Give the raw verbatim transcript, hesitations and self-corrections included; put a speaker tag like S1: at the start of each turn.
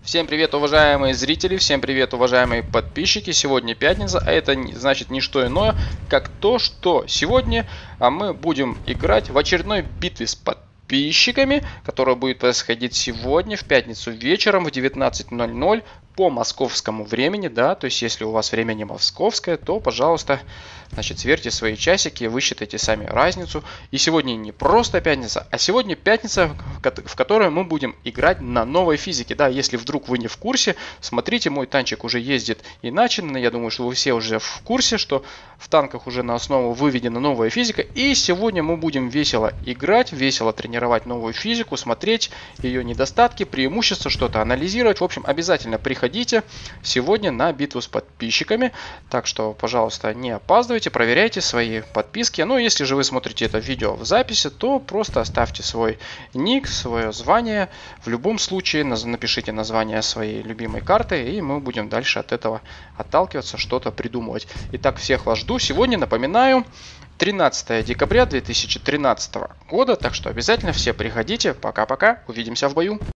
S1: Всем привет, уважаемые зрители, всем привет, уважаемые подписчики. Сегодня пятница, а это значит не что иное, как то, что сегодня мы будем играть в очередной битве с подписчиками, которая будет происходить сегодня в пятницу вечером в девятнадцать ноль ноль по московскому времени, да, то есть если у вас время не московское, то, пожалуйста, значит, сверьте свои часики, высчитайте сами разницу. И сегодня не просто пятница, а сегодня пятница, в которой мы будем играть на новой физике, да, если вдруг вы не в курсе, смотрите, мой танчик уже ездит иначе, но я думаю, что вы все уже в курсе, что в танках уже на основу выведена новая физика, и сегодня мы будем весело играть, весело тренировать новую физику, смотреть ее недостатки, преимущества, что-то анализировать, в общем, обязательно приходите. Приходите сегодня на битву с подписчиками, так что, пожалуйста, не опаздывайте, проверяйте свои подписки. Ну, если же вы смотрите это видео в записи, то просто оставьте свой ник, свое звание. В любом случае напишите название своей любимой карты, и мы будем дальше от этого отталкиваться, что-то придумывать. Итак, всех вас жду. Сегодня, напоминаю, тринадцатое декабря две тысячи тринадцатого года, так что обязательно все приходите. Пока-пока, увидимся в бою.